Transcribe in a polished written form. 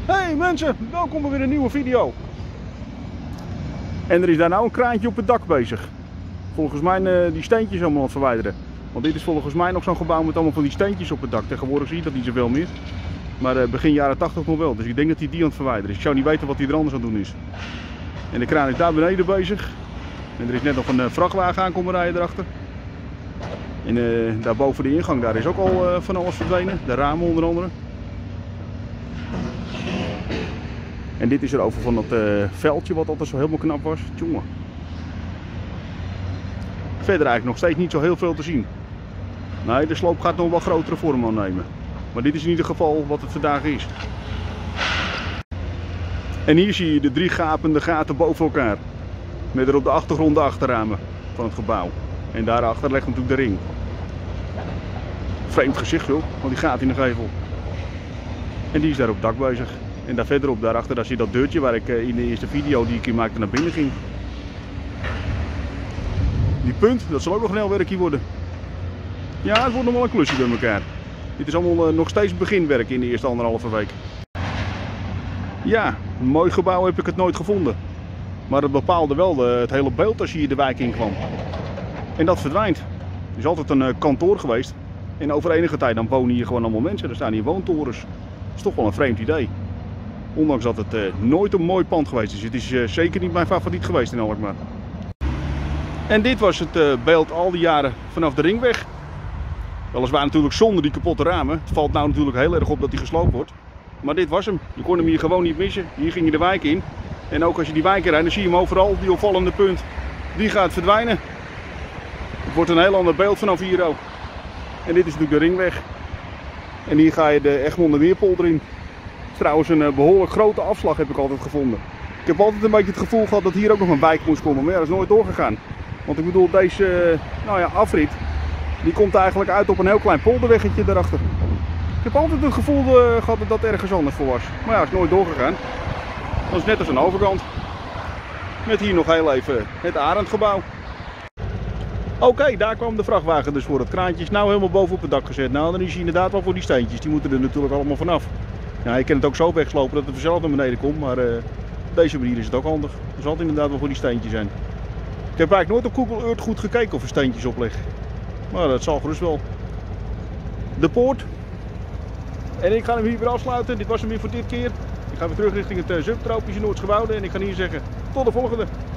Hey mensen, welkom bij weer een nieuwe video. En er is daar nou een kraantje op het dak bezig. Volgens mij die steentjes allemaal aan het verwijderen. Want dit is volgens mij nog zo'n gebouw met allemaal van die steentjes op het dak. Tegenwoordig zie je dat niet zoveel meer. Maar begin jaren 80 nog wel. Dus ik denk dat hij die aan het verwijderen is. Ik zou niet weten wat hij er anders aan het doen is. En de kraan is daar beneden bezig. En er is net nog een vrachtwagen aankomen rijden erachter. En daar boven de ingang daar is ook al van alles verdwenen. De ramen onder andere. En dit is er over van dat veldje wat altijd zo helemaal knap was. Tjonge. Verder eigenlijk nog steeds niet zo heel veel te zien. Nee, de sloop gaat nog wel grotere vorm aannemen. Maar dit is in ieder geval wat het vandaag is. En hier zie je de 3 gapende gaten boven elkaar. Met er op de achtergrond de achterramen van het gebouw. En daarachter ligt natuurlijk de ring. Vreemd gezicht joh, want die gaat in de gevel. En die is daar op het dak bezig. En daar verderop, daarachter, daar zie je dat deurtje waar ik in de eerste video die ik hier maakte naar binnen ging. Die punt, dat zal ook nog een heel werkje worden. Ja, het wordt nog wel een klusje bij elkaar. Dit is allemaal nog steeds beginwerk in de eerste 1,5 week. Ja, een mooi gebouw heb ik het nooit gevonden. Maar het bepaalde wel het hele beeld als je hier de wijk in kwam. En dat verdwijnt. Het is altijd een kantoor geweest. En over enige tijd dan wonen hier gewoon allemaal mensen. Er staan hier woontorens. Dat is toch wel een vreemd idee. Ondanks dat het nooit een mooi pand geweest is. Het is zeker niet mijn favoriet geweest in Alkmaar. En dit was het beeld al die jaren vanaf de ringweg. Weliswaar natuurlijk zonder die kapotte ramen. Het valt nou natuurlijk heel erg op dat die gesloopt wordt. Maar dit was hem. Je kon hem hier gewoon niet missen. Hier ging je de wijk in. En ook als je die wijk in rijdt, dan zie je hem overal. Die opvallende punt, die gaat verdwijnen. Het wordt een heel ander beeld vanaf hier ook. En dit is natuurlijk de ringweg. En hier ga je de Egmonder Weerpolder in. Trouwens een behoorlijk grote afslag heb ik altijd gevonden. Ik heb altijd een beetje het gevoel gehad dat hier ook nog een wijk moest komen, maar ja, dat is nooit doorgegaan. Want ik bedoel, deze afrit, die komt eigenlijk uit op een heel klein polderweggetje daarachter. Ik heb altijd het gevoel gehad dat dat ergens anders voor was. Maar ja, het is nooit doorgegaan. Dat is net als een overkant. Met hier nog heel even het Arendgebouw. Oké, daar kwam de vrachtwagen dus voor. Het kraantje is nou helemaal boven op het dak gezet. Nou, dan is hij inderdaad wel voor die steentjes. Die moeten er natuurlijk allemaal vanaf. Ja, je kan het ook zo wegslopen dat het vanzelf naar beneden komt, maar op deze manier is het ook handig. Er zal het inderdaad wel voor die steentjes zijn. Ik heb eigenlijk nooit op Google Earth goed gekeken of er steentjes op liggen. Maar dat zal gerust wel. De poort. En ik ga hem hier weer afsluiten. Dit was hem weer voor dit keer. Ik ga weer terug richting het subtropische Noordsche Wouden en ik ga hier zeggen tot de volgende.